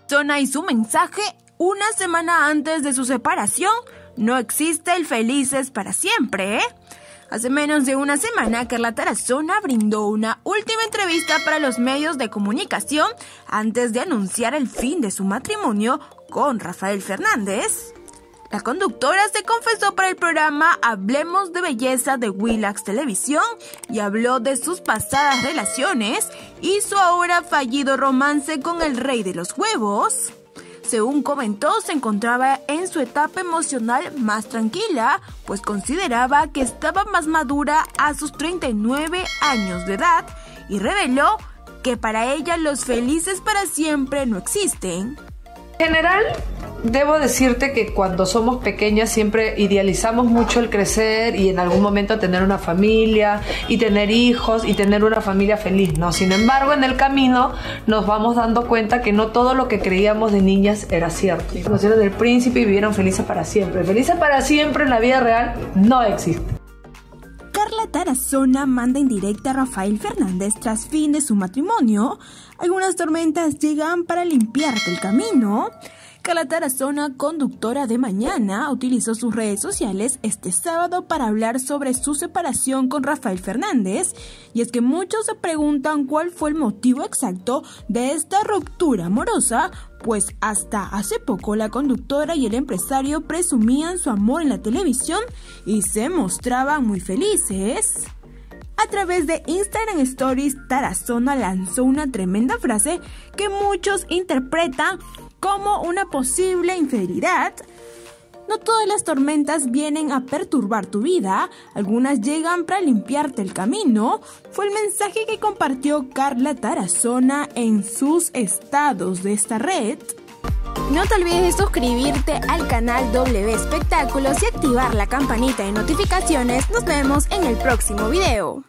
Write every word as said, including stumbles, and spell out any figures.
Tarazona y su mensaje una semana antes de su separación. No existe el felices para siempre, ¿eh? Hace menos de una semana, Carla Tarazona brindó una última entrevista para los medios de comunicación antes de anunciar el fin de su matrimonio con Rafael Fernández. La conductora se confesó para el programa Hablemos de Belleza de Willax Televisión y habló de sus pasadas relaciones y su ahora fallido romance con el rey de los huevos. Según comentó, se encontraba en su etapa emocional más tranquila, pues consideraba que estaba más madura a sus treinta y nueve años de edad y reveló que para ella los felices para siempre no existen. En general, debo decirte que cuando somos pequeñas siempre idealizamos mucho el crecer y en algún momento tener una familia y tener hijos y tener una familia feliz, ¿no? Sin embargo, en el camino nos vamos dando cuenta que no todo lo que creíamos de niñas era cierto. Conocieron al príncipe y vivieron felices para siempre. Felices para siempre en la vida real no existe. Carla Tarazona manda indirecta a Rafael Fernández tras fin de su matrimonio. Algunas tormentas llegan para limpiarte el camino. Carla Tarazona, conductora de Mañana, utilizó sus redes sociales este sábado para hablar sobre su separación con Rafael Fernández. Y es que muchos se preguntan cuál fue el motivo exacto de esta ruptura amorosa, pues hasta hace poco la conductora y el empresario presumían su amor en la televisión y se mostraban muy felices. A través de Instagram Stories, Tarazona lanzó una tremenda frase que muchos interpretan como una posible infidelidad. No todas las tormentas vienen a perturbar tu vida, algunas llegan para limpiarte el camino, fue el mensaje que compartió Carla Tarazona en sus estados de esta red. No te olvides de suscribirte al canal W Espectáculos y activar la campanita de notificaciones. Nos vemos en el próximo video.